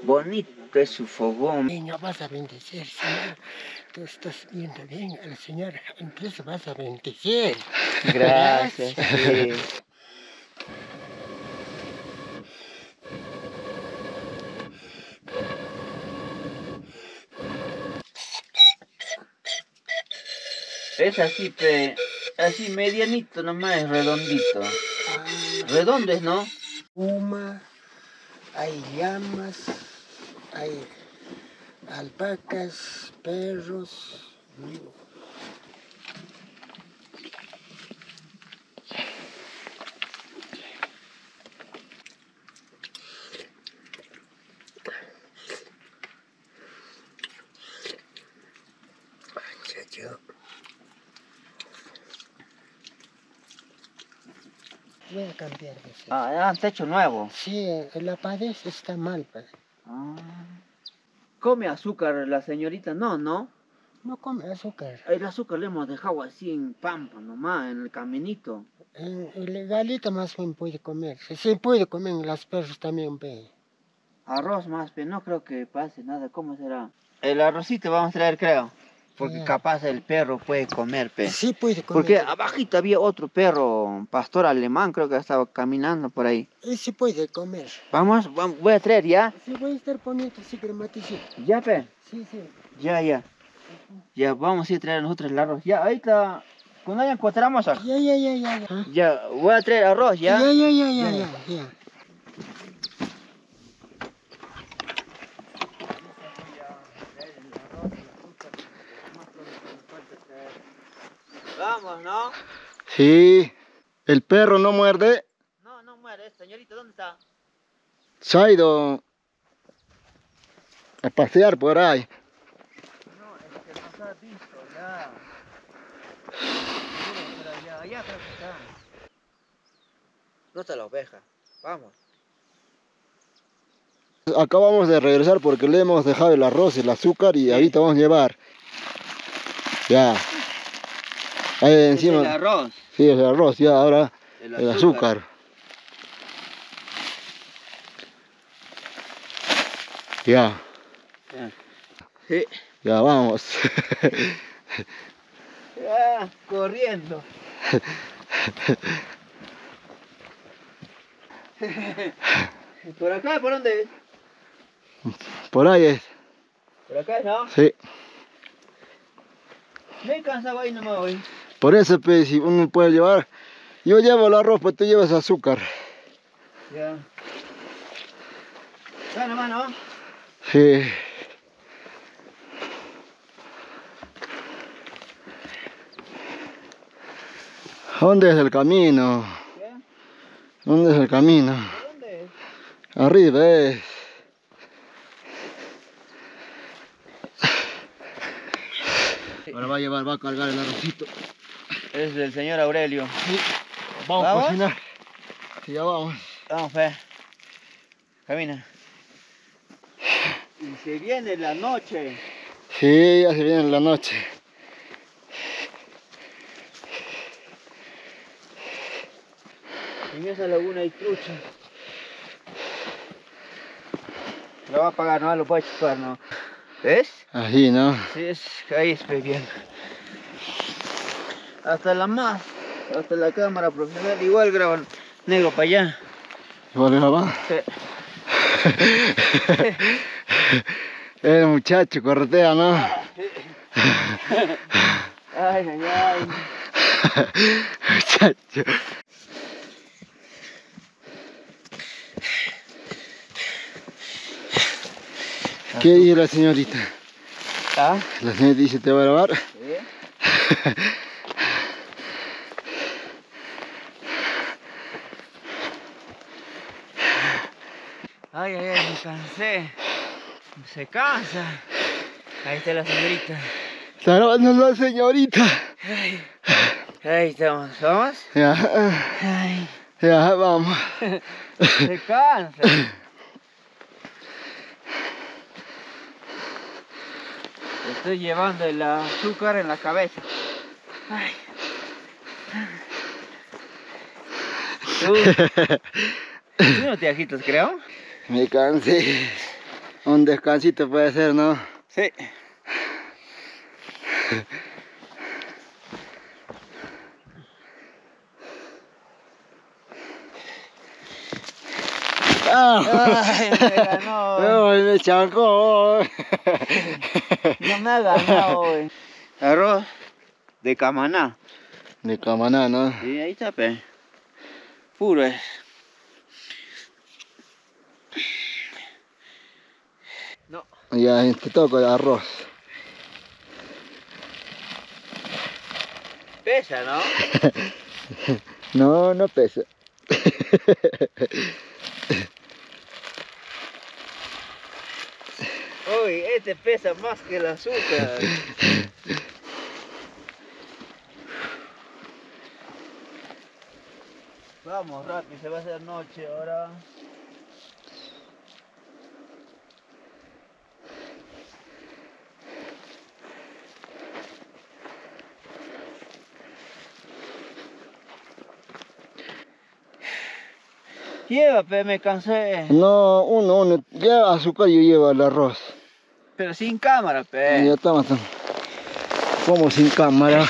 Bonito es su fogón. Niño, vas a bendecir, Señor. Tú estás viendo bien al Señor, entonces vas a bendecir. Gracias. Sí. Es así, así medianito nomás, redondito. Redondo es, ¿no? Puma, hay llamas, hay alpacas, perros. Voy a cambiar de ser. Ah, han techo nuevo. Sí, la pared está mal, padre. ¿Come azúcar la señorita? No, ¿no? No come azúcar. El azúcar le hemos dejado así en pampa nomás, en el caminito. El galito más bien puede comer. Sí puede comer, las perros también ve. Arroz más, pero no creo que pase nada. ¿Cómo será? El arrocito vamos a traer, creo. Porque capaz el perro puede comer, pe. Sí puede comer. Porque abajito había otro perro, pastor alemán, creo que estaba caminando por ahí. Sí puede comer. Vamos, voy a traer, ¿ya? Sí, voy a estar poniendo así crematicito. ¿Ya, pe? Sí, sí. Ya. Ya, vamos a ir a traer nosotros el arroz. Ya, ahorita, cuando ya encontramos aquí. Ya. Ya, voy a traer arroz, ¿ya? Ya. Vamos, ¿no? Sí, el perro no muerde. No muere, señorita, ¿dónde está? Se ha ido a pasear por ahí. No, es que nos ha visto, ya. Allá creo que está. No está la oveja, vamos. Acabamos de regresar porque le hemos dejado el arroz, el azúcar y ahorita vamos a llevar. Ya. Ahí encima. Es el arroz. Sí, el arroz, ya ahora el azúcar. Ya. Sí. Ya vamos. Ya, corriendo. ¿Por acá? ¿Por dónde es? Por ahí es. ¿Por acá, no? Sí. Me cansaba ahí nomás hoy. Por eso, pues, si uno puede llevar. Yo llevo el arroz, pues tú llevas azúcar. Ya. ¿Está nomás, no? Sí. ¿Dónde es el camino? ¿Qué? ¿Dónde es el camino? ¿Por dónde es? Arriba es. Ahora va a cargar el arrocito. Es del señor Aurelio. Sí. Vamos a cocinar. Sí, ya vamos. Vamos, fe. Camina. Y se viene la noche. Sí, ya se viene la noche. En esa laguna hay trucha. Lo va a pagar, no lo puede chupar, ¿no? ¿Ves? Así, ¿no? Sí, ahí es bien. Hasta la cámara profesional igual graban negro para allá. ¿Igual va? Sí. El muchacho corretea, ¿no? Ay. Muchacho. ¿Qué dice la señorita? ¿Ah? La señorita dice, ¿te va a grabar? Sí. Ay, me cansé. Se cansa. Ahí está la señorita. Está grabando la señorita. Ahí estamos. ¿Vamos? Ya. Ay. Ya, vamos. Se cansa. Estoy llevando el azúcar en la cabeza. Ay. ¿Tú no te agitas, creo? Me cansé. Un descansito puede ser, ¿no? Sí. Ay, me ganó. Ay, me chancó. No me ha ganado hoy. Arroz de camaná. De camaná, ¿no? Sí, ahí está, pe. Puro es. No. Ya, te toca el arroz. Pesa, ¿no? No, no pesa. Uy, este pesa más que el azúcar. Vamos rápido, se va a hacer noche ahora. Lleva, pe, me cansé. No, uno, ya azúcar yo llevo el arroz. Pero sin cámara, pe. Ya estamos. ¿Cómo sin cámara?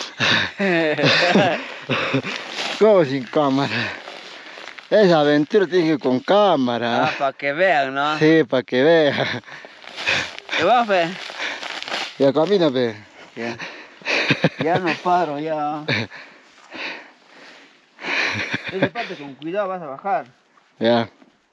¿Cómo sin cámara? Esa aventura tiene que ir con cámara. Ah, para que vean, ¿no? Sí, para que vean. ¿Qué va, pe? Ya camina, pe. Ya. Ya no paro, ya. Esa parte con cuidado vas a bajar. Ya.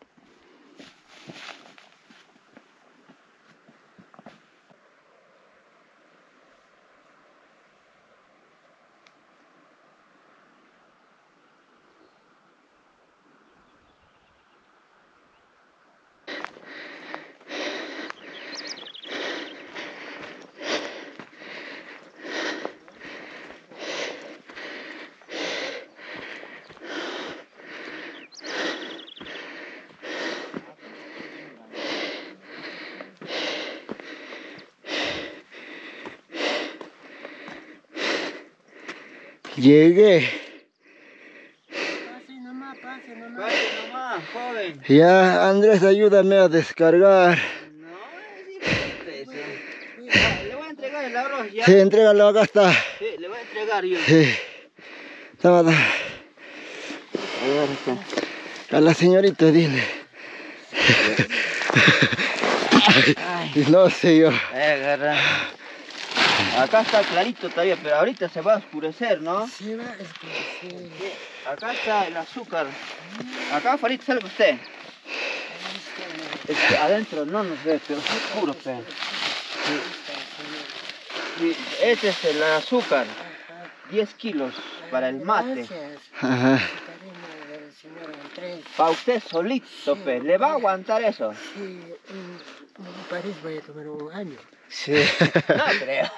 Llegué. Pase nomás, pase nomás. Pase nomás, joven. Ya, Andrés, ayúdame a descargar. No, es diferente eso. Ah, le voy a entregar el arroz ya. Sí, entrégalo, acá está. Sí, le voy a entregar yo. Sí. Toma, toma. A ver, está. A la señorita, dile. Ay, No sé yo. agarra. Acá está clarito todavía, pero ahorita se va a oscurecer, ¿no? Se va a escurecer. Sí, acá está el azúcar. Acá afuera sale usted. Es que adentro no nos ve, pero es oscuro, pe. Sí, este es el azúcar. 10 kilos para el mate. Gracias. Ajá. Cariño del señor Andrés. Para usted solito, pe. ¿Le va a aguantar eso? Sí, en París voy a tomar un año. Sí. No creo.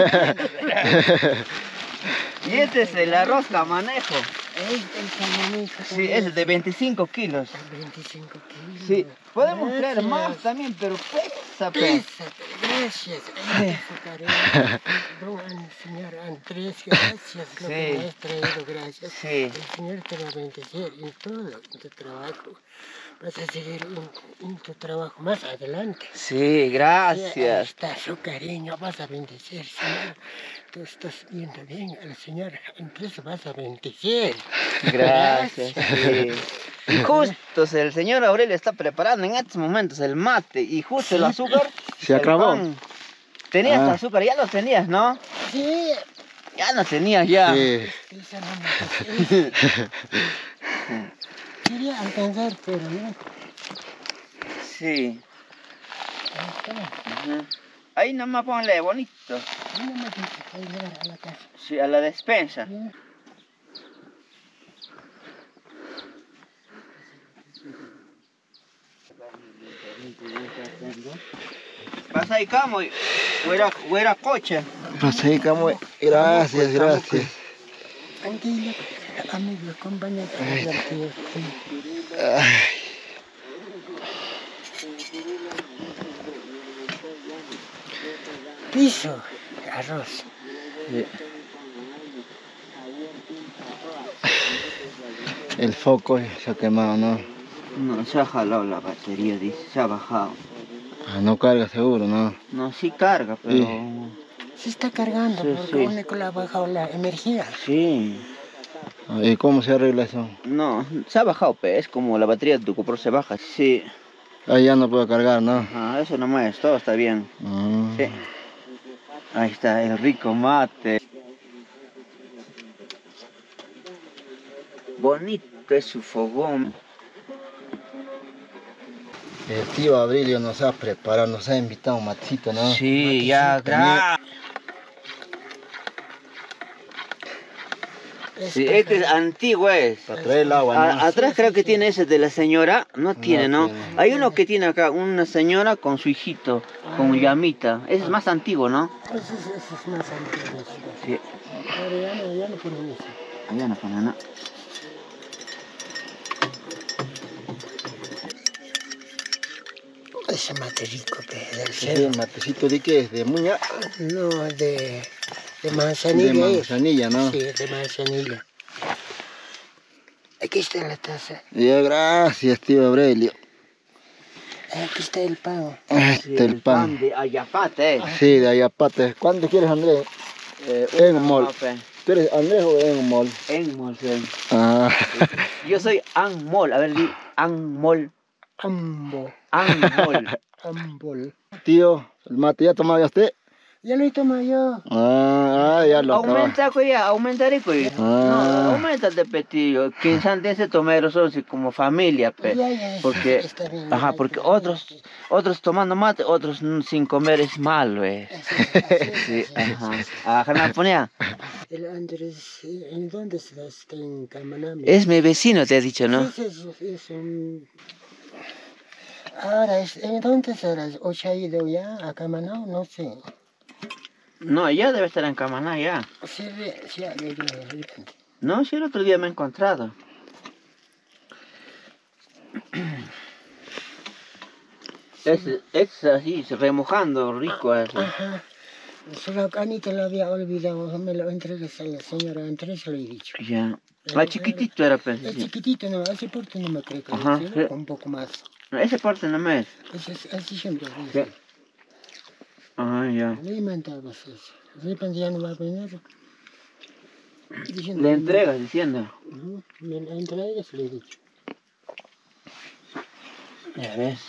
Y este es el arroz camanejo. Es el camanejo. Sí, es de 25 kilos. 25 kilos. Sí, podemos traer Gracias. más también, pero pesa, pe. Pésate, gracias. Ay, cariño. Don señor Andrés, gracias. Lo que Sí. me has traído, gracias. Sí. El Señor te va a bendecir en todo en tu trabajo. Vas a seguir en tu trabajo más adelante. Sí, Ahí gracias. está su cariño, vas a bendecir, Señor. Tú estás viendo bien al Señor Andrés, vas a bendecir. Gracias, sí. Y justo el señor Aurelio está preparando en estos momentos el mate y justo el azúcar. Se el acabó. pan. Tenías Ah. azúcar, ya lo tenías, ¿no? Sí, Ya lo tenías ya. Sí. esa no me quería alcanzar, pero no. Sí. Ahí está. Ujú. Ahí nomás ponle bonito. Ahí no me tienes que llevar a la casa. Sí, a la despensa. ¿Ya? Vas ahí, camo, o era coche. Pues ahí, Camuy. Gracias, gracias. Tranquilo, amigo, acompáñate a Ahí la está. fiesta. Ay. Piso, arroz. El foco se ha quemado, ¿no? No, se ha jalado la batería, dice, se ha bajado. Ah, no carga seguro, ¿no? No, sí carga, pero... Sí. Se está cargando Sí, porque sí. único le ha bajado la energía. Sí. Ah, ¿y cómo se arregla eso? No, se ha bajado, es como la batería de tu GoPro se baja. Sí. Ahí ya no puedo cargar, ¿no? Ajá, eso nomás, todo está bien. Ah. Sí. Ahí está, el rico mate. Bonito es su fogón. El tío Abrilio nos ha preparado, nos ha invitado un matecito, ¿no? Sí, ya, gracias. Sí, este es antiguo es. Para traer el agua, ¿no? Atrás creo que tiene ese de la señora, no tiene, ¿no? tiene. Hay uno que tiene acá, una señora con su hijito, con llamita. Ese es más antiguo, ¿no? Ese es más antiguo. Sí. Ahora ya no ponen eso. Allá no pone, ¿no? Ese mate rico del ¿Ese cerro. matecito de qué es? ¿De muña? No, de manzanilla. De manzanilla, ¿no? Sí, de manzanilla. Aquí está la taza. Ya, gracias, tío Aurelio. Aquí está el pan. Este es el pan. de Ayapate. Sí, de Ayapate. ¿Cuánto quieres, Andrés? Engmol. ¿Tú eres Andrés o Engmol? Engmol, sí. Ah. Yo soy Angmol, a ver, di Angmol. Ambo. Angmol. Ambol. Tío, ¿el mate ya tomaba usted? Ya lo he tomado yo. Ya lo acababa. Aumenta, cuya, aumentaré, cuya. No, Ah. aumenta de petillo. Quien se tomero son como familia, pe. Ya, Porque, está bien, ajá, ya, porque ya, otros tomando mate, otros sin comer es malo, Sí, ajá. Ajá, ¿me ponía? El Andrés, ¿en dónde está? En Camaname. Es mi vecino, te he dicho, ¿no? Sí, es un... Ahora, ¿en dónde serás? ¿O se ha ido ya a Camanao? No sé. No, ya debe estar en Camaná, ya. Sí, ya, ya. No, sí, el otro día me he encontrado. Es así, remojando, rico eso. Ajá. Solo que Anita lo había olvidado, me lo entregas a la señora Andrés, se lo he dicho. Ya. Chiquitito era, pues. Es Sí. chiquitito, no, ese porte no me creo que Ajá, es, sí. un poco más. No, ese parte no me es. Así siempre Sí. dice. Ah, ya. Le mandaba eso. De repente ya no va a venir. Diciendo Le que entregas diciendo. me la entregas, le he dicho. Ya ves.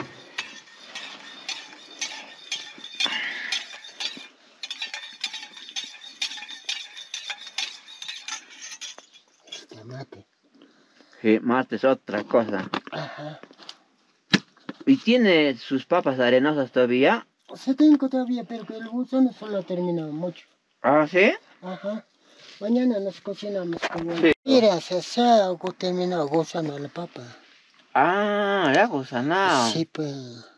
Este mate. Sí, mate es otra cosa. Ajá. ¿Y tiene sus papas arenosas todavía? Se tengo todavía, pero que el gusano solo ha terminado mucho. ¿Ah, sí? Ajá. Mañana nos cocinamos con él. Sí. Mira, se ha terminado gusano la papa. Ah, ya gusanao. Sí, pues.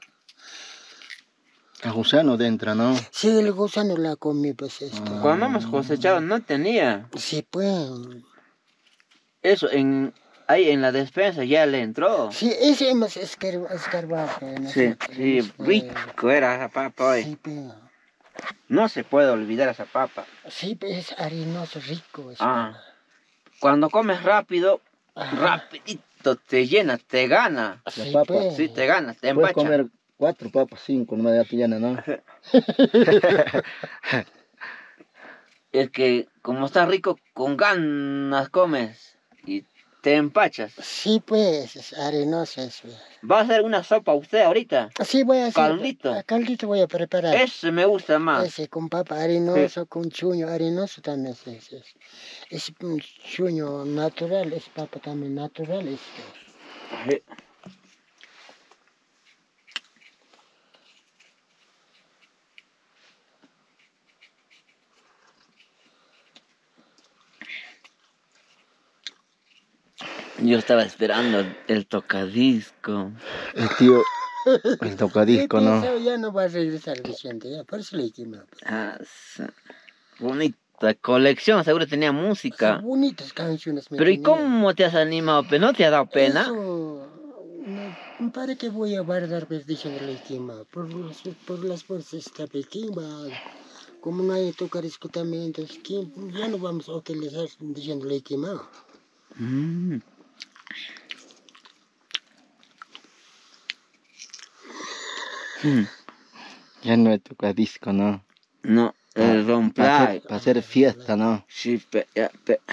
El gusano dentro, ¿no? Sí, el gusano la comí, pues esto. Cuando hemos cosechado no tenía. Sí, pues. Eso, ahí en la despensa ya le entró. Sí, ese hemos escarbado. Sí, sí, rico era esa papa hoy. Sí, pues. No se puede olvidar esa papa. Sí, pues es harinoso, rico. Ah, cuando comes rápido, Ajá. rapidito te llena, te gana. Sí, papa. pues. Sí, te gana, te Puedes empacha. comer 4 papas, 5, no me da tu llena, ¿no? Es que como está rico, con ganas comes y te empachas. Sí, pues, es arenoso eso. ¿Va a hacer una sopa usted ahorita? Sí, voy a hacer. Caldito. Caldito voy a preparar. Ese me gusta más. Ese con papa arenoso, con chuño arenoso también. Es un chuño natural, es papa también natural. Sí. Yo estaba esperando el tocadisco. El tío, el tocadisco, ¿no? Ya no va a regresar Vicente, ya, por eso le quemado. Ah, bonita colección, seguro tenía música. Bonitas canciones. Pero ¿y cómo te has animado? ¿No te ha dado pena? Eso, no, para que voy a guardar, pues, diciéndole quemado. Por las fuerzas está quemado. Como no hay tocadisco también, entonces ya no vamos a utilizar diciéndole quemado. Ya no es tocadisco, ¿no? No, el Para romplay. hacer fiesta, ¿no? Sí, ya,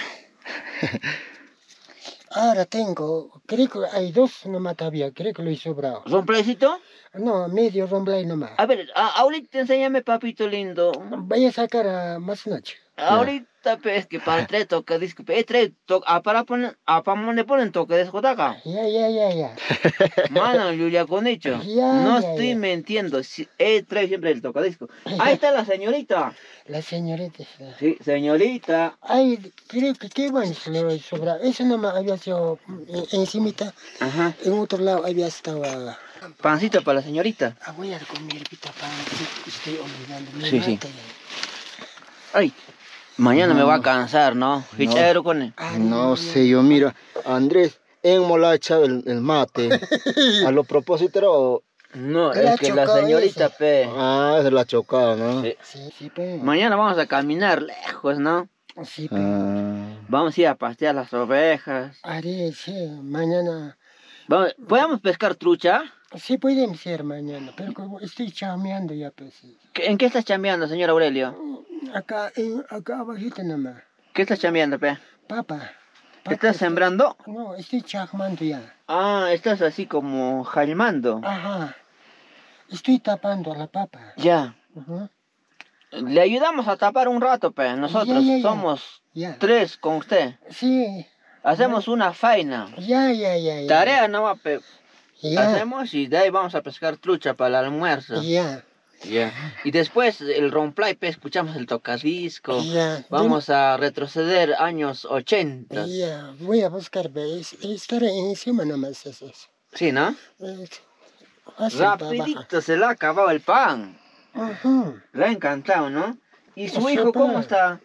Ahora tengo, creo que hay dos nomás todavía, creo que lo he sobrado. ¿Romplaycito? No, medio romblay nomás. A ver, ahorita enséñame, papito lindo. Voy a sacar a más noche. Ahorita, pues, que para traer tocadisco. Para poner, le ponen tocadisco de acá. Ya. Mano, Julia Conicho, no estoy mintiendo, trae siempre el tocadisco. Ahí está la señorita. La señorita. Sí, señorita. Ay, creo que qué bueno se lo he sobrado. Eso nomás había sido encimita. Ajá. En otro lado había estado. Pancito para la señorita. Voy a comer pita pan. Estoy olvidando. Sí. Ay, mañana me va a cansar, ¿no? Fichero con él. No sé, yo mira, Andrés, en mola echado el mate. A lo propósito era... No, es que la señorita, pe. Ah, se la ha chocado, ¿no? Sí. Sí, pe. Mañana vamos a caminar lejos, ¿no? Sí, pe. Vamos a ir a pastear las ovejas. Haré, sí, mañana. ¿Podemos pescar trucha? Sí, podemos ser mañana, pero como estoy chameando ya, pues. ¿En qué estás chambeando, señor Aurelio? Acá abajito nomás. ¿Qué estás chambeando, pe? Papa. ¿Estás sembrando? No, estoy chacmando ya. Ah, estás así como jalmando. Ajá. Estoy tapando a la papa. Ya. Ajá. Le ayudamos a tapar un rato, pe. Nosotros Ya. somos Ya. 3 con usted. Sí. Hacemos una faena. Ya. Tarea nomás, pe. Ya. Hacemos y de ahí vamos a pescar trucha para el almuerzo. Ya. Y después el romplay, pe, escuchamos el tocadisco. Ya. Vamos a retroceder años 80. Ya. Voy a buscar, ¿ves? Estaré encima nomás eso. Sí, ¿no? Así, Rapidito se le ha acabado el pan. Ajá. Le ha encantado, ¿no? ¿Y su Eso, hijo cómo pa. está?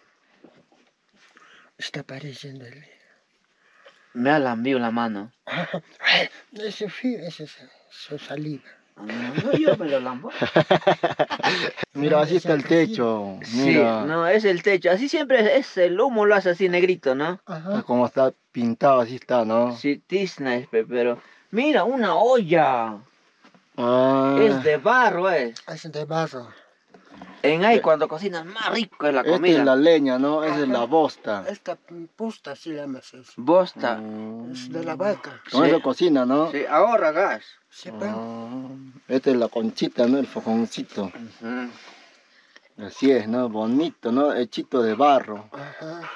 Está pareciéndole. Me ha lambido la mano. Eso es su saliva. No, yo me lo lambo. Mira, así está el techo. Sí, Mira, no, es el techo. Así siempre es el humo, lo hace así negrito, ¿no? Ajá. como está pintado, así está, ¿no? Sí, tizna, pero... Mira, una olla. Ah, Es de barro, es. Es de barro. En ahí cuando cocinas más rico es la esta comida. es la leña, ¿no? Esa es Ajá. la bosta. Esta pusta se llama eso. Bosta. Es de la vaca. Con Sí. eso cocina, ¿no? Sí, ahorra gas. ¿Sí, pa? Esta es la conchita, ¿no? El fogoncito. Ujú. Así es, ¿no? Bonito, ¿no? Hechito de barro. Ajá.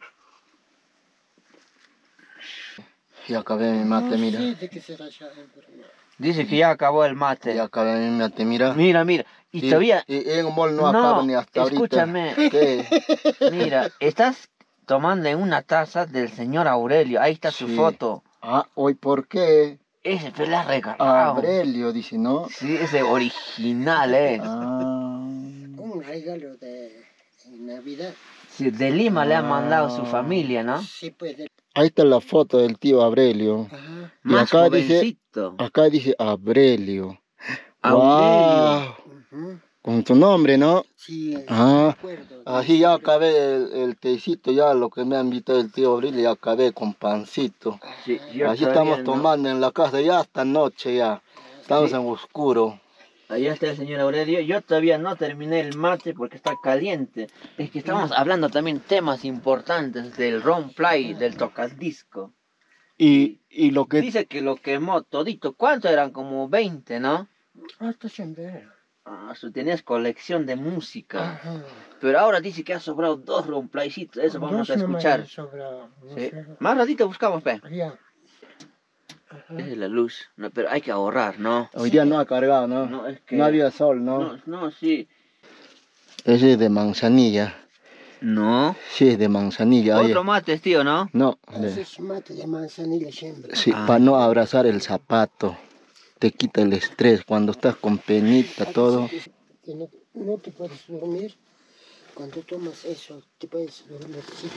Y acabé mi mate, mira. Sí, de que será ya enfermo. Dice que ya acabó el mate. Y acabé mi mate, mira. Mira. Y todavía... Y en un mol no acaba ni hasta ahorita. Escúchame. ¿Qué? Mira, estás tomando en una taza del señor Aurelio. Ahí está su Sí. foto. Ah, hoy, ¿por qué? Ese fue la regalado. Aurelio, dice, ¿no? Sí, ese original es. Un regalo de Navidad. Sí, de Lima le ha mandado su familia, ¿no? Sí, puede. Ahí está la foto del tío Aurelio. Ajá. Y Más jovencito. acá dice Aurelio. Aurelio. Ujú. Con tu nombre, ¿no? Sí, Ah, me acuerdo. así ya acabé el tecito, ya lo que me ha invitado el tío Aurelio, ya acabé con pancito. Sí, yo Así todavía estamos no. tomando en la casa ya hasta noche ya. Estamos Sí. en oscuro. Allá está el señor Aurelio. Yo todavía no terminé el mate porque está caliente. Es que estamos hablando también temas importantes del romplay, del tocadisco. Y lo que... Dice que lo quemó todito. ¿Cuánto eran? Como 20, ¿no? Hasta siempre. Ah, tenías colección de música. Ajá. Pero ahora dice que ha sobrado 2 romplaycitos. Eso vamos a Dos nomás escuchar. me sobra, no Sí. sé. Más ratito buscamos, pe. Ya. Ajá. Esa es la luz. No, pero hay que ahorrar, ¿no? Hoy día no ha cargado, ¿no? No, es que... No había sol, ¿no? No, sí. Ese es de manzanilla. No. Sí, es de manzanilla. Oye, Otro mate, tío, ¿no? no, Ese es mate de manzanilla siempre. sí, Ah. para no abrazar el zapato. Te quita el estrés cuando estás con penita, todo. Que no te puedes dormir. Cuando tomas eso, te puedes dormir. Sí.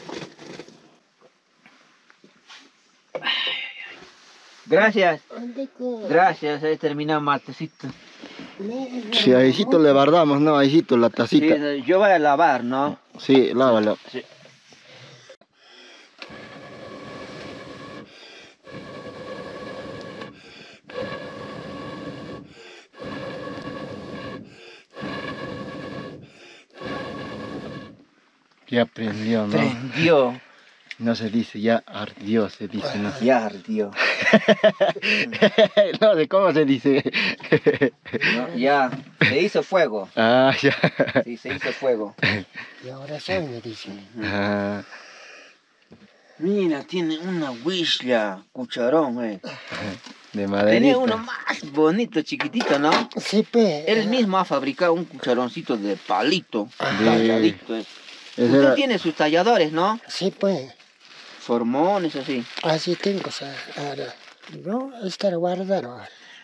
Gracias. Ande con- Gracias, he terminado matecito. Sí, ahícito le guardamos, ¿no? Ahícito la Sí, tacita. yo voy a lavar, ¿no? Sí, lávalo. Sí. Ya prendió, ¿no? Prendió. No se dice ya ardió, se dice, ¿no? Ya ardió. No sé cómo se dice. No, ya, se hizo fuego. Ah, ya. Sí, se hizo fuego. Y ahora son, me dicen. Ah, Mira, tiene una huisla, cucharón, de Tenía maderita. uno más bonito, chiquitito, ¿no? Sí, pe. Él mismo ha fabricado un cucharoncito de palito. De- Talladito, Ese Usted era- tiene sus talladores, ¿no? Sí, pues. Formones, así. Así tengo, o sea, ahora. No, estar guardado.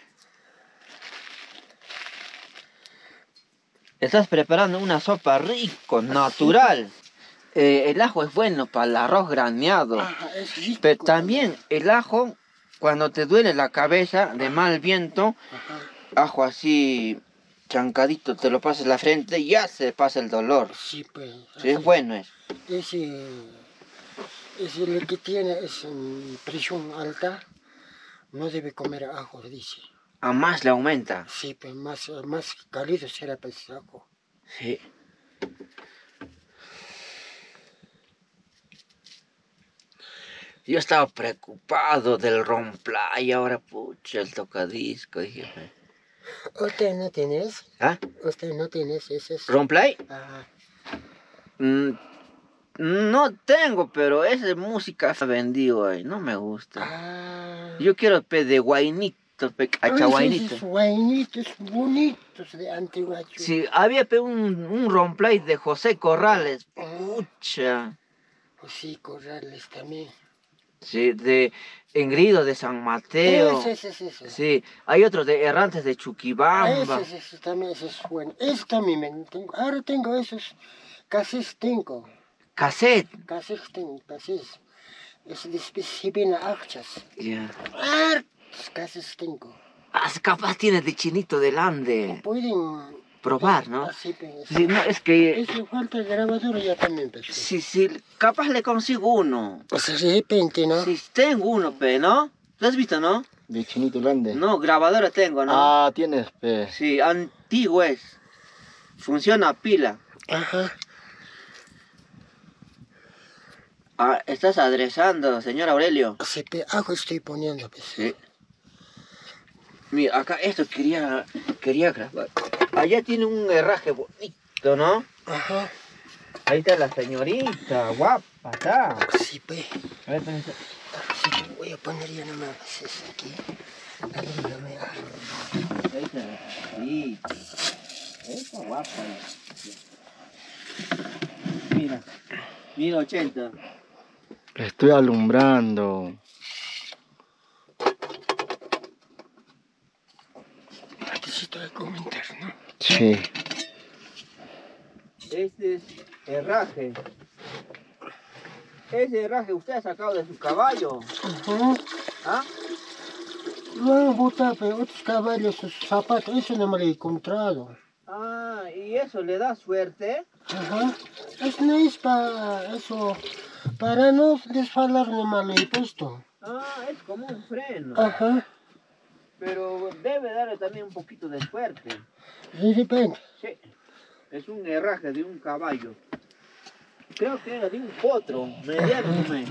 Estás preparando una sopa rico, natural. El ajo es bueno para el arroz graneado. Ajá, es rico. Pero también el ajo, cuando te duele la cabeza de mal viento, Ajá. ajo así chancadito, te lo pasas en la frente y ya se pasa el dolor. Sí, pues. Sí, es bueno es. Ese lo que tiene es presión alta, no debe comer ajo, dice. A más le aumenta. Sí, pues más cálido será pues ese ajo. Sí. Yo estaba preocupado del romplay, ahora pucha, el tocadisco, dije. ¿Usted no tienes? ¿Ah? ¿Usted no tienes ese? ¿Romplay? Ah, No tengo, pero esa música se vendió ahí, no me gusta. ah. Yo quiero de guainito, cachaguainito. Esos guainitos bonitos de Antiguacho. Sí, había un romplay de José Corrales, pucha. Pues sí, corrales también. Sí, de Engrido de San Mateo. Ese. Sí, hay otros de Errantes de Chuquibamba. Ese también, ese es bueno. Ese también tengo. Ahora tengo esos. Casés tengo. Cassette. Casés tengo, casés. Es de Sibina Achas. Ya. Casés tengo. Ah, capaz tiene de Chinito del Ande. Pueden Probar, ¿no? así pues. Sí, no, es que... Eso falta grabadora ya también, pues. Sí, capaz le consigo uno. O sea, de repente, ¿no? Sí, tengo uno, ¿no? ¿Lo has visto, no? De Chinito Lande. No, grabadora tengo, ¿no? Ah, tienes, pe. Sí, antiguo es. Funciona a pila. Ajá. Ah, ¿estás adresando, señor Aurelio? Sí, ajo estoy poniendo, pues. Sí. Mira, acá esto quería grabar. Allá tiene un herraje bonito, ¿no? Ajá. Ahí está la señorita, guapa, está. Sí, pues. A ver, ponete. Sí, voy a poner ya nomás ese aquí. Ayúdame. Ahí está la señorita. Está guapa. Mira, 80. Estoy alumbrando. Necesito de comentar, ¿no? Sí. Este es herraje. Ese herraje usted ha sacado de su caballo. Ajá. ¿Ah? Luego botar otros caballos, sus zapatos, eso no me lo he encontrado. Ah, ¿y eso le da suerte? Ajá. Eso no es para eso. Para no desfalar nomás lo he puesto. Ah, es como un freno. Ajá. Pero debe darle también un poquito de suerte. De repente. Sí. Es un herraje de un caballo. Creo que era de un potro, mediano nomás.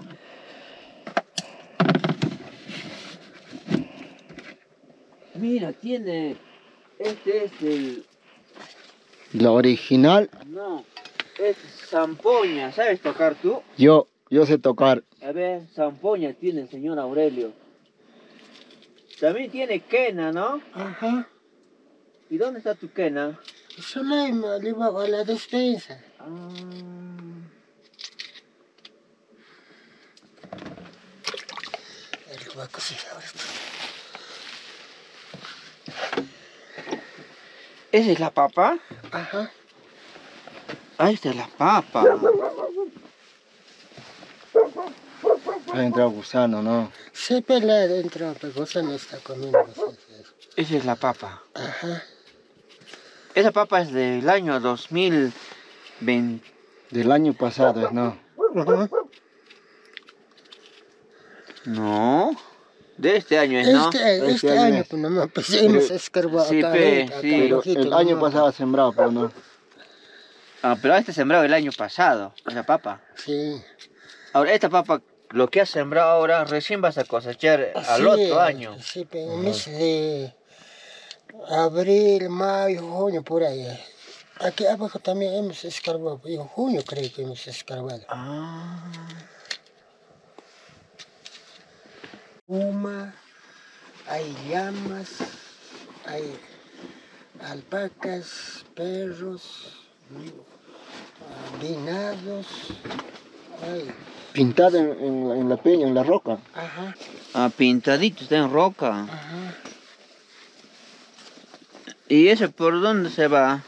Mira, tiene... Este es el... La original, No, es zampoña. ¿Sabes tocar tú? yo sé tocar. A ver, zampoña tiene el señor Aurelio. También tiene quena, ¿no? Ajá. ¿Y dónde está tu quena? Eso le va a la despensa. Ah... El hueco sí ahora. ¿Esa es la papa? Ajá. Ah, esta es la papa. Ha entrado gusano, ¿no? Se pelea dentro, pero se no está comiendo. Esa es la papa. Ajá. Esa papa es del año 2020. Del año pasado, ¿no? Ajá. No. De este año es, ¿no? Este año año, es. pues nomás pues, hemos escarbado sí, acá, pe, acá sí. Pero abajito, el año nomás. pasado sembrado, pero no. Ah, pero este sembrado el año pasado, esa papa. Sí. Ahora, esta papa, lo que has sembrado ahora, recién vas a cosechar al Sí, otro año. Sí, pero en mes de abril, mayo, junio, por ahí. Aquí abajo también hemos escarbado, en junio creo que hemos escarbado. Ah. Puma, hay llamas, hay alpacas, perros, venados, hay. Pintado en la peña, en la roca. Ajá, Ah, pintadito, está en roca. ajá. ¿Y ese por dónde se va?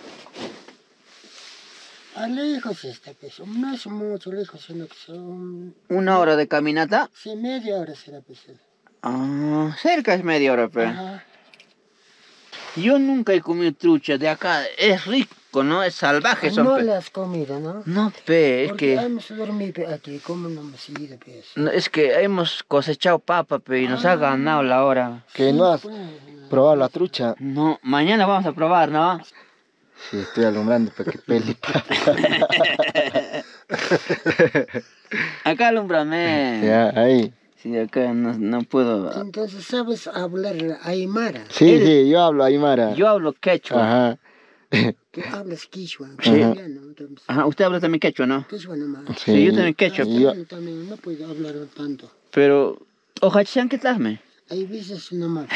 A lejos está, pues, no es mucho lejos, sino que son... ¿Una hora de caminata? Sí, media hora será, pues. Ah, cerca es media hora, pe. Ajá. Yo nunca he comido trucha de acá. Es rico, ¿no? Es salvaje, son No pe. la has comido, ¿no? No, pe, es Porque que... hemos dormido aquí, ¿cómo no hemos ido, pues? no, es que hemos cosechado papa, pe, y nos ha ganado la hora. Que no has Pues, probado la trucha. No, mañana vamos a probar, ¿no? Sí, estoy alumbrando para que pele papa. Acá alúmbrame. Ya, ahí. Sí, acá no puedo. entonces, ¿sabes hablar aymara? Sí, Él- sí, yo hablo aymara. Yo hablo quechua. Ajá. Que hablas quichua, Sí. colombiano, entonces. Ajá, usted habla también quechua, ¿no? Quichua nomás. Sí, yo también quechua. y yo- También no puedo hablar tanto. Pero, ojalá que tlasme. Hay veces nomás.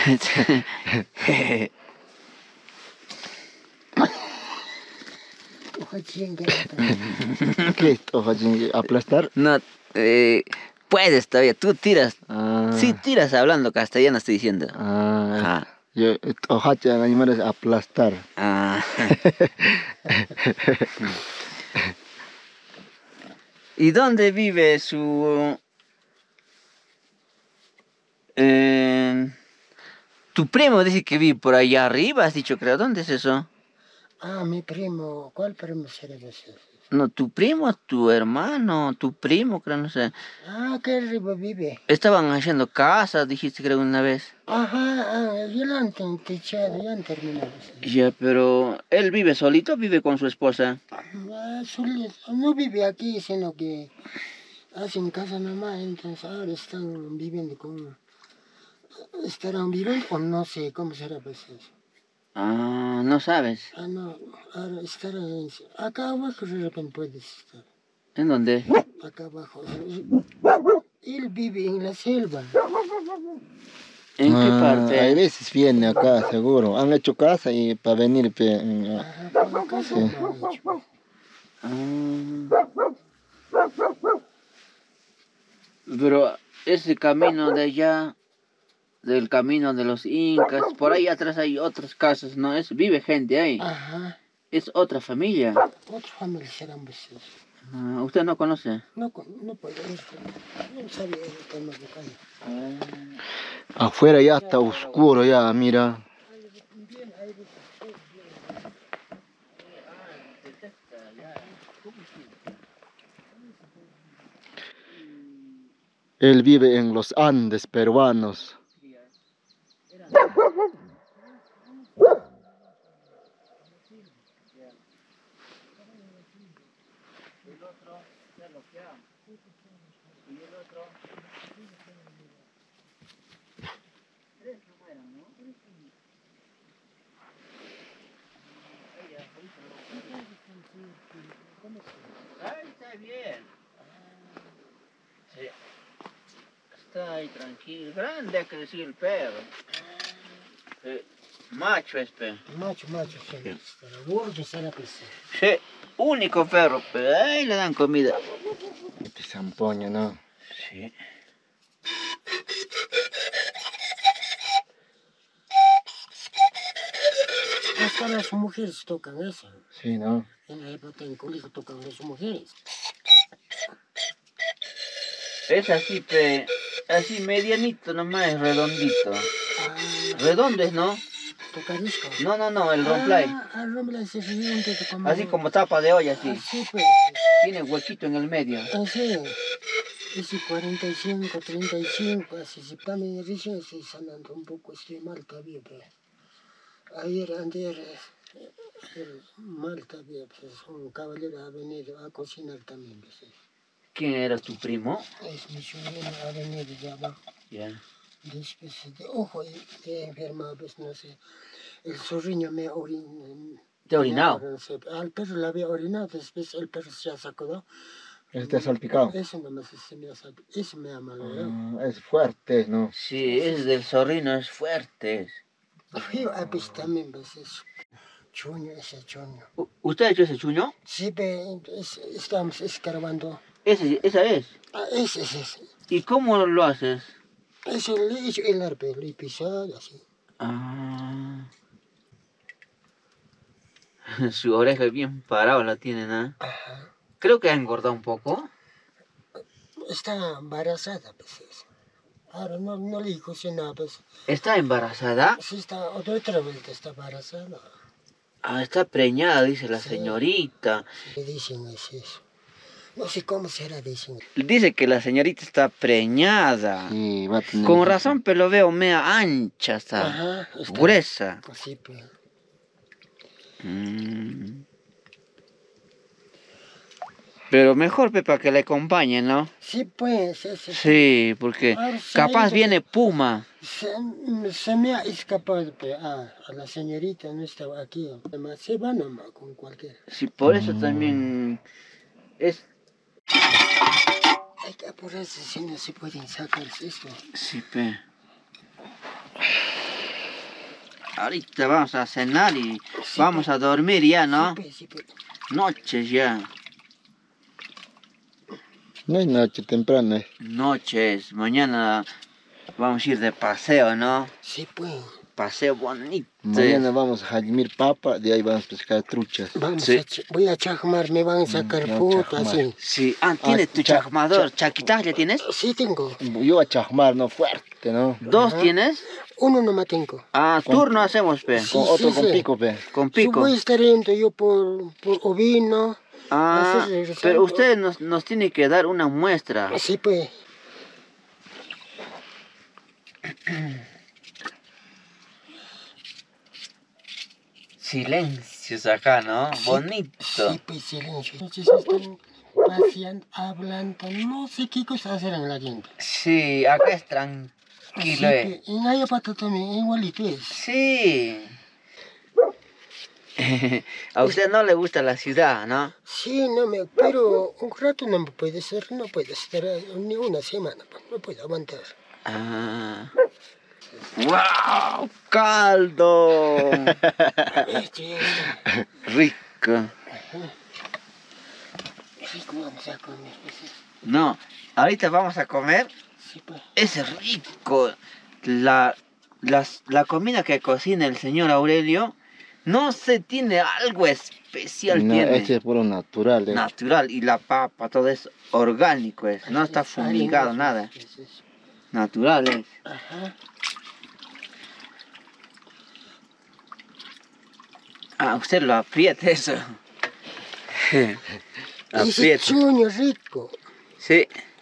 Ojalá ¿Qué es tojachín? ¿Aplastar? No, puedes todavía, tú tiras. Ah, Sí, tiras hablando castellano, estoy diciendo. Ah, Ajá. yo, tojacha en aymara es aplastar. Ah. ¿Y dónde vive su... tu primo dice que vive por allá arriba, has dicho, creo. ¿Dónde es eso? Ah, mi primo, ¿cuál primo será ese? No, tu primo, tu hermano, tu primo, creo, no sé. Ah, que arriba vive. Estaban haciendo casa, dijiste, creo, una vez. Ajá, ya lo han techado, ya han terminado. Ya, pero él vive solito, o vive con su esposa. Ah, no vive aquí, sino que hacen casa nomás, entonces ahora están viviendo con... Estarán viviendo o no sé cómo será pues eso. Ah, no sabes. Ah, no, ahora estarán... Acá abajo de repente puedes estar. ¿En dónde? Acá abajo. Él vive en la selva. ¿En qué Hay parte? veces viene acá, seguro. Han hecho casa y para venir. Ajá, pero acá Sí. no ha hecho. Ah. Pero ese camino de allá, del camino de los incas, por ahí atrás hay otras casas, ¿no? Vive gente ahí. Ajá, Es otra familia. otra familia serán pues. Ah, ¿usted no conoce? No, no puedo ir. No sabía que estamos de calle. Afuera ya está oscuro, ya, mira. Él vive en los Andes peruanos. Ahí está bien. Sí. Está ahí tranquilo. Grande ha crecido el perro. Macho este. Macho, será. Gordo será pues. Sí, único perro, pero ahí le dan comida. Este zampoño, ¿no? Sí. Hasta las mujeres tocan eso. Sí, ¿no? En la época en colegio tocan las mujeres. Es así, así medianito nomás, redondito. Ah, Redondo es, ¿no? tocarisco. No, el romplay. Ah, el romplay se ríe un poco como... Así como tapa de olla, así. Así pues. Tiene huequito en el medio. Así. Ese 45, 35, así se también recién estoy sanando un poco, estoy mal todavía, pero... Ayer, Mal también, pues un caballero ha venido a cocinar también, pues. ¿Quién era tu primo? Es mi sobrino, ha venido de abajo. Ya. Después de ojo, he enfermado, pues no sé. El sobrino me orinó. ¿Te ha orinado? Al perro le había orinado, después el perro se ha sacado. ¿Este ha salpicado? Eso nomás eso me ha malogrado. Es fuerte, ¿no? Sí, ese del zorrino es fuerte. Yo a veces también, pues eso. Chuño, ese chuño. ¿Usted ha hecho ese chuño? Sí, estamos escarbando. Esa es. Ese es ese. ¿Y cómo lo haces? Ese le he hecho el arpe, lo he pisado así. Ah. Su oreja bien parada la tiene, ¿no? Ajá. Creo que ha engordado un poco. Está embarazada, pues eso. Ahora no le dice nada, pues. ¿Está embarazada? Sí, está otra vuelta, está embarazada. Ah, está preñada, dice la Sí. señorita. Le dicen eso. No sé cómo será, dicen. Dice que la señorita está preñada. Sí, va a tener... Con razón, pero lo veo media ancha, está Ajá, está. gruesa. Sí, pues. Mm. Pero mejor, Pepa, que le acompañe, ¿no? Sí, pues, eso. Sí, porque Ahora, capaz señorita, viene Puma. se me ha escapado, pues, a la señorita, no estaba aquí. Además, se va nomás con cualquiera. Sí, por eso también es... Hay que apurarse si no se pueden sacar esto. Sí, pe. Ahorita vamos a cenar y Sí, vamos a dormir ya, ¿no? Sí, pues. Noches ya. No es noche, temprano es. Noches. Mañana vamos a ir de paseo, ¿no? Sí, pues. Paseo bonito. Mañana vamos a jajimir papa, de ahí vamos a pescar truchas. Vamos Sí. voy a chajmar, me van a sacar no, puto chajmar. así. Sí. Ah, ¿tienes tu chajmador? ¿Chaquita ya tienes? Sí tengo. Yo a chajmar, no fuerte, ¿no? ¿Dos Ajá. tienes? Uno nomás tengo. Ah, turno hacemos, pe. Sí, Con otro con sí. pico, pe. Con Yo pico. voy a estar yendo yo por ovino. Ah, así regresando. pero usted nos tiene que dar una muestra. Sí, pues. Silencios acá, ¿no? Bonito. Sí, pues silencio. Entonces están paseando, hablando, no sé qué cosa hacer en la gente. Sí, acá es Sí, tranquilo, pues, en Ayapato también, igualito es. Sí. A usted no le gusta la ciudad, ¿no? Sí, pero un rato no me puede ser, no puedo estar ni una semana, pues, no puedo aguantar. Ah. ¡Wow! ¡Caldo! Esto ya está. Rico. Rico, vamos a comer, pues. No, ahorita vamos a comer. Sí, pues. Es rico. La comida que cocina el señor Aurelio, no sé, tiene algo especial. No, Tiene. este es puro natural, Natural. Y la papa, todo es orgánico. No está fumigado, nada. Natural es. Ajá. Ah, usted lo aprieta eso. Ese Aprieta. chuño rico. Sí.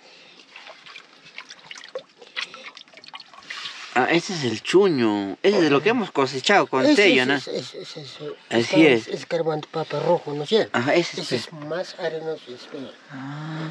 Ah, ese es el chuño. Ese es de lo que hemos cosechado con tello, ¿no? Así Así es. Escarbando papa rojo, ¿no es cierto? Ajá, ese Ese es. es más arenoso. Ah,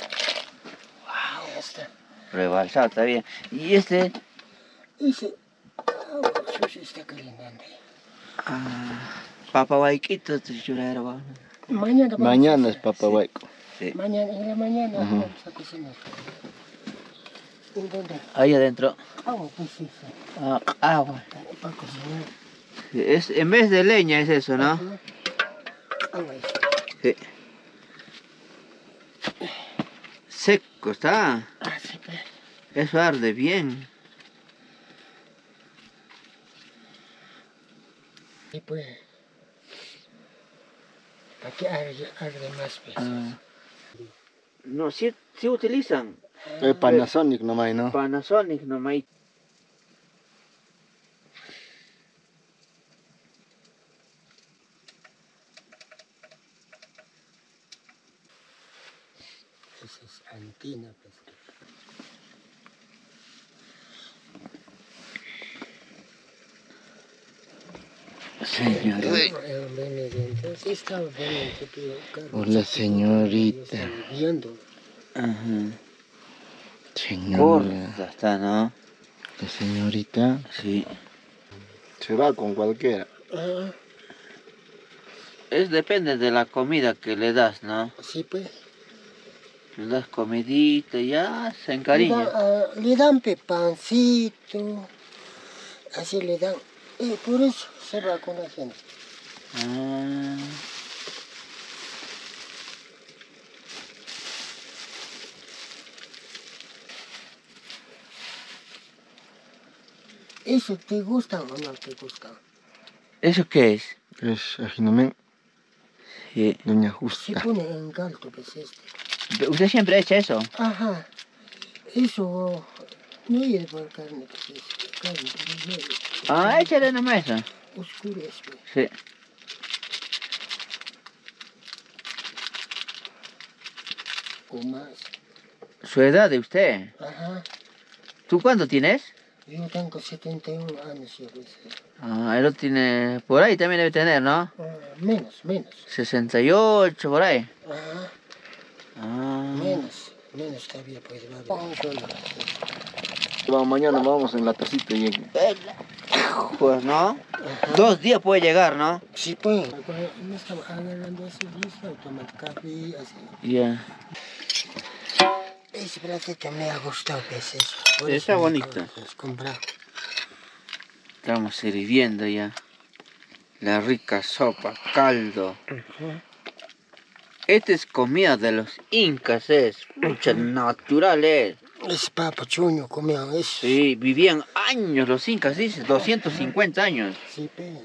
Ya está. rebalsado todavía. Y este. Ese sushi está calentando. Ah, papa guayquito, tu churero, va. Mañana vamos Mañana a es hacer. papa hueco. Sí. Mañana, en la mañana Ujú. vamos a cocinar. ¿En dónde? Ahí adentro. Agua, pues sí. Ah, agua. Para cocinar. Sí, en vez de leña es eso, ¿no? Ajá. Agua. Sí. Seco está. Así pues. Eso arde bien. Y pues. Aquí arde más pues. Ah. No, sí utilizan Es Panasonic nomás, ¿no? Panasonic nomás. Esa es antina pues. Señora. Entonces estaba bonito, pero claro, Hola, señorita. yo estaba viendo. Ajá. Señora. Corta está, ¿no? La señorita Sí. se va con cualquiera. Ah, Depende de la comida que le das, ¿no? sí, pues. Le das comidita y ya se encariña. Le dan pepancito, así le dan. Y por eso se va con la gente. Ah, ¿Eso te gusta o no te gusta? ¿eso qué es? Es ajinomen, Sí. doña Se Justa. pone en caldo, pues ¿Usted siempre echa eso? Ajá. Eso no lleva carne, pues carne, Ah, échale nomás eso. oscurece. Sí. O más. ¿Su edad de usted? Ajá. ¿Tú cuánto tienes? Yo tengo 71 años, yo pues. Ah, él lo tiene... Por ahí también debe tener, ¿no? Menos. 68, por ahí. Ajá. Ah. Menos todavía pues va. Vamos, mañana vamos en la tacita y Pues, ¿no? Ajá. 2 días puede llegar, ¿no? Sí, pues. No estaba agarrando así, listo, tomar café, así. Ya. Ese platito me ha gustado, pues eso. Por Sí, eso está me bonito. has comprado. Estamos sirviendo ya. La rica sopa, caldo. Esta es comida de los incas, es. Mucha natural, es. Ese papachuño comían eso. Sí, vivían años los incas, dice, 250 años. Sí, pues.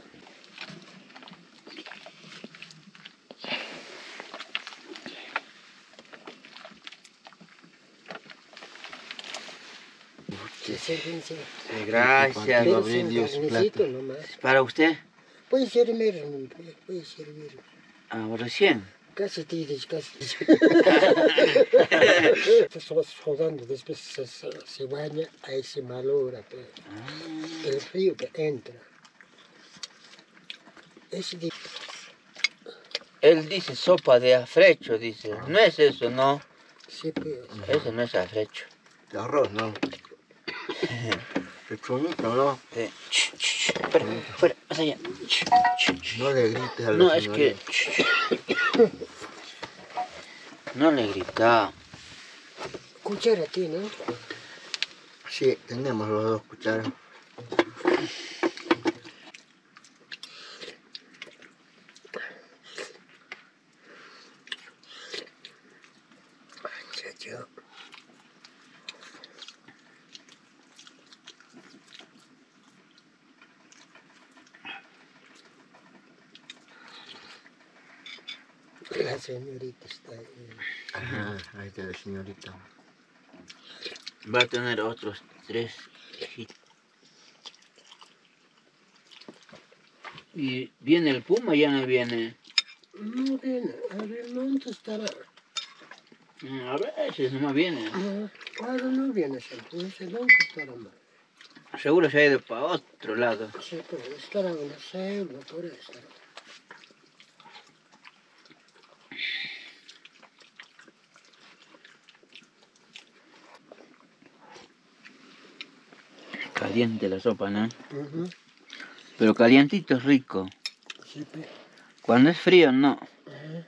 Sí, sírvense. Sí, gracias. Pero abrir sin Dios, carnecito plato. nomás. ¿Para usted? Puede servir, puede servir. Ah, recién. Casi tienes, casi. Estás jodando, después se baña, ahí se malogra. Pues. El frío que entra. Ese de... Él dice sopa de afrecho, dice. No es eso, no. Sí, pues. Eso no es afrecho. de arroz, ¿no? El chonito, ¿no? Espera, fuera, más allá. No le grites a la No, es que... señorita. No le grita. Cuchara tiene, ¿no? Sí, tenemos los 2 cucharas. Chacho. La señorita está ahí. Ajá, ahí está la señorita. Va a tener otros 3 hijitos. ¿Y viene el puma o ya no viene? No viene, a ver, ¿dónde estará? A veces nomás viene. No, ahora no viene siempre, no sé dónde estará más. Seguro se ha ido para otro lado. Sí, pero estará en la selva, por eso estará. Caliente la sopa, ¿no? Ujú. Pero calientito es rico. Sí, pues. Cuando es frío, no. Ajá.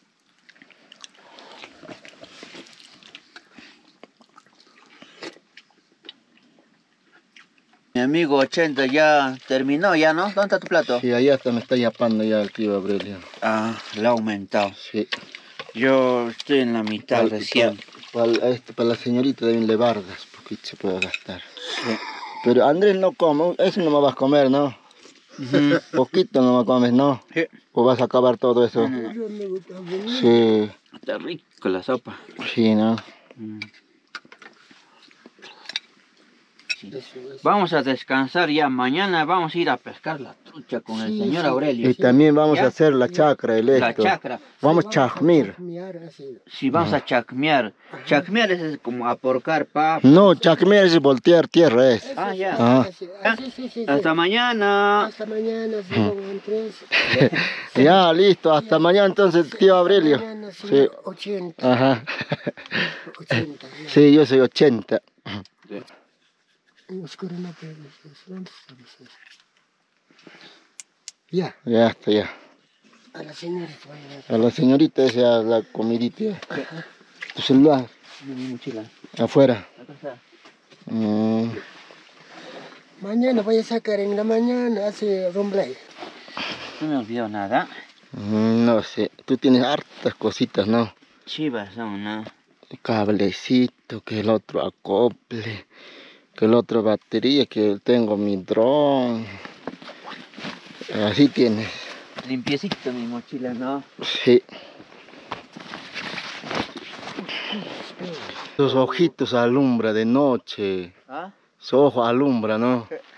Mi amigo 80 ya terminó, ¿ya no? ¿Dónde está tu plato? Sí, ahí hasta me está yapando ya el tío Aurelio. Ah, le ha aumentado. Sí. Yo estoy en la mitad recién. Para la señorita deben le bardas, porque se puede gastar. Sí. Pero Andrés no come, eso no me vas a comer, ¿no? Ujú. Poquito no me comes, ¿no? Sí. ¿O vas a acabar todo eso? No. Yo me gusta venir. Sí, Está rico la sopa. sí, ¿no? Mm. sí. Eso. Vamos a descansar ya. Mañana vamos a ir a pescar la trucha con el Sí, señor sí. Aurelio. Y también vamos ¿Ya? a hacer la chacra, el La esto. chacra. Vamos a chajmir. chasmear así. Sí, vamos a chacmear. Chacmear es como aporcar papas. No, chacmear es voltear tierra, es. Ah, ya. Ah. Sí. Hasta mañana. Hasta mañana, señor Andrés. Ya, listo, hasta mañana entonces, tío Aurelio. Mañana, Sí. señor, 80. Ajá. 80. No. Sí, yo soy 80. En oscuro no puedo ver eso. ¿Dónde está eso? Ya, Ya está, ya. a la señorita. Vaya. A la señorita esa la comidita. Tu celular, Mi mochila. afuera. Acá está. Mañana voy a sacar en la mañana, hace romblay. No me olvidó nada. No sé, tú tienes hartas cositas, ¿no? Chivas son, ¿no? Cablecito, que el otro acople, que el otro batería, que tengo mi dron. Así tienes. Limpiecito mi mochila, ¿no? Sí. Tus ojitos alumbra de noche. ¿Ah? Su ojo alumbra, ¿no?